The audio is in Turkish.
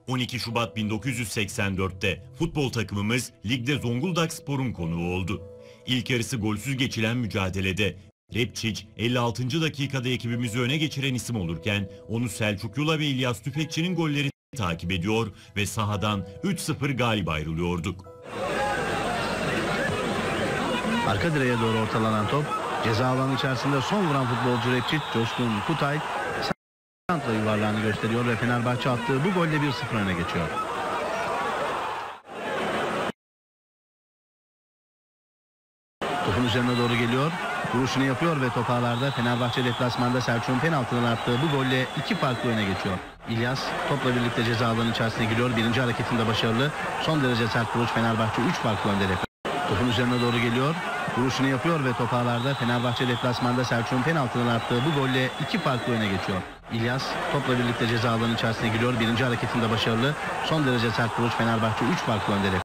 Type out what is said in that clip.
12 Şubat 1984'te futbol takımımız ligde Zonguldakspor'un konuğu oldu. İlk yarısı golsüz geçilen mücadelede Repçic 56. dakikada ekibimizi öne geçiren isim olurken onu Selçuk Yula ve İlyas Tüfekçi'nin golleri takip ediyor ve sahadan 3-0 galip ayrılıyorduk. Arka direğe doğru ortalanan top ceza alanı içerisinde son vuran futbolcu Repçic, Coşkun Kutay santra yuvarlağını gösteriyor ve Fenerbahçe attığı bu golle 1-0 öne geçiyor. Topun üzerine doğru geliyor. Vuruşunu yapıyor ve top ağlarda. Fenerbahçe deplasmanda Selçuk'un penaltıdan attığı bu golle 2 farklı öne geçiyor. İlyas topla birlikte ceza alanı içerisine giriyor. Birinci hareketinde başarılı. Son derece sert vuruş, Fenerbahçe 3 farklı önde. Topun üzerine doğru geliyor. Vuruşunu yapıyor ve top ağlarda. Fenerbahçe deplasmanda Selçuk'un penaltıdan attığı bu golle 2 farklı öne geçiyor. İlyas topla birlikte ceza alanı içerisine giriyor. Birinci hareketinde başarılı. Son derece sert vuruş, Fenerbahçe 3 farklı önde.